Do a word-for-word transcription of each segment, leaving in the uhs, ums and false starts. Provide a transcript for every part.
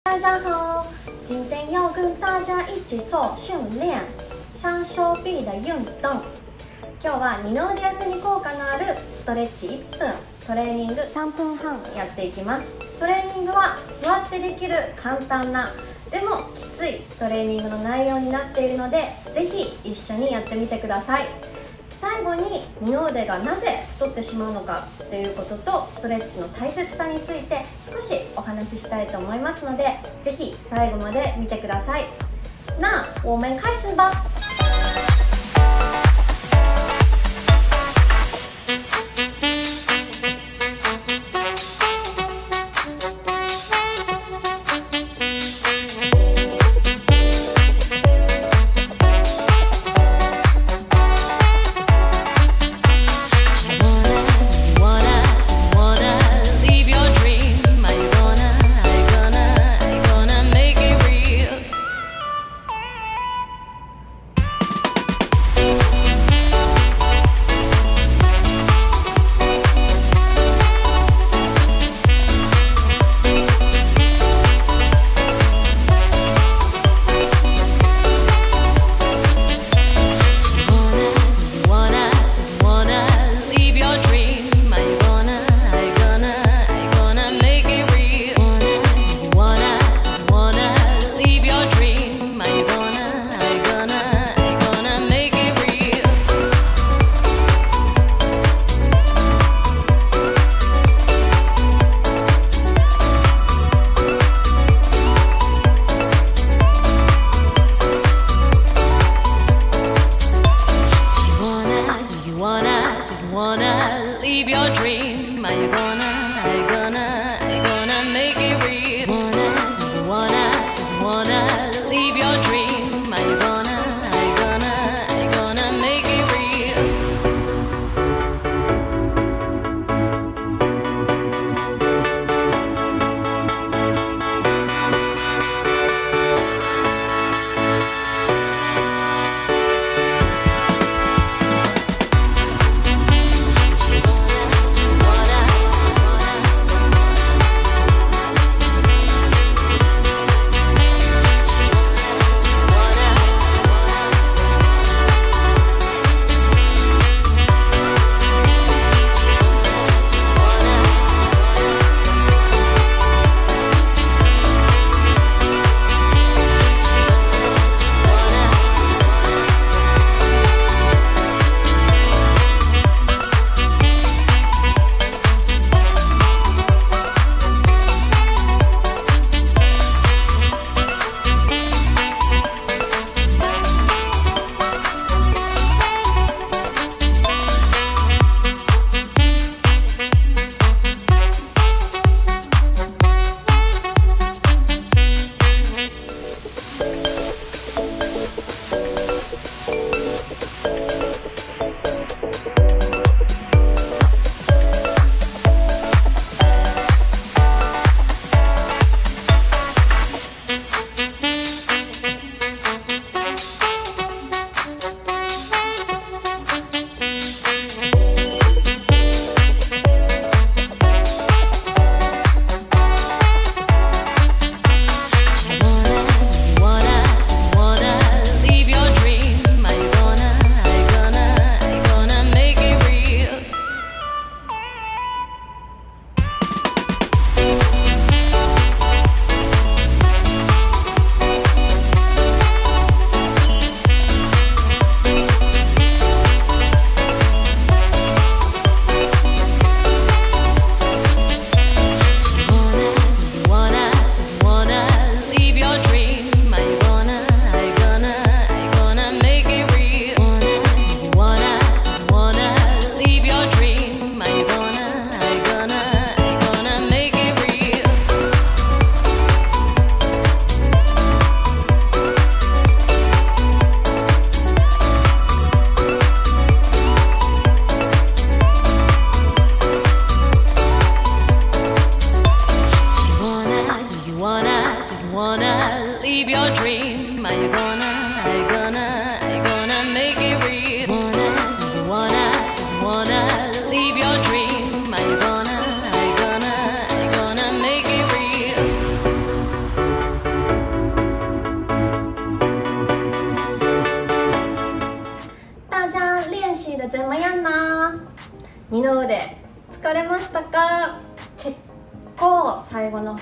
大家好，今天要跟大家一起做训練双手臂的運動。今日は二の腕痩せに効果のあるストレッチいっぷん、トレーニングさんぷんはんやっていきます。トレーニングは座ってできる簡単なでもきついトレーニングの内容になっているので、ぜひ一緒にやってみてください。最後に二の腕がなぜ太ってしまうのかということと、ストレッチの大切さについて少しお話ししたいと思いますので、ぜひ最後まで見てください。那我们开始吧。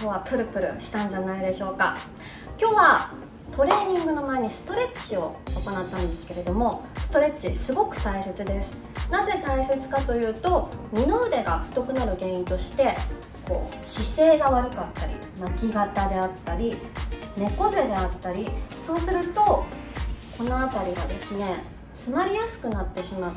日はプルプルしたんじゃないでしょうか。今日はトレーニングの前にストレッチを行ったんですけれども、ストレッチすごく大切です。なぜ大切かというと、二の腕が太くなる原因としてこう姿勢が悪かったり、巻き肩であったり猫背であったり、そうするとこの辺りがですね詰まりやすくなってしまって、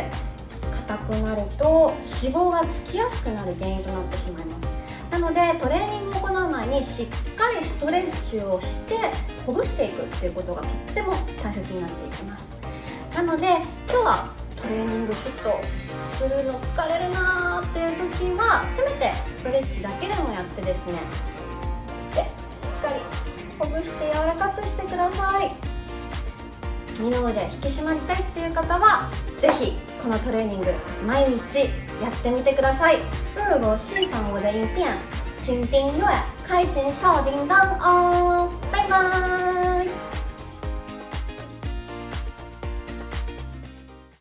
硬くなると脂肪がつきやすくなる原因となってしまいます。なのでトレーニングを行う前にしっかりストレッチをしてほぐしていくっていうことがとっても大切になっていきます。なので今日はトレーニングちょっとするの疲れるなーっていう時は、せめてストレッチだけでもやってですね、でしっかりほぐして柔らかくしてください。二の腕引き締まりたいっていう方はぜひこのトレーニング毎日やってみてください。如果喜欢我的影片，请订阅，开启小铃铛哦。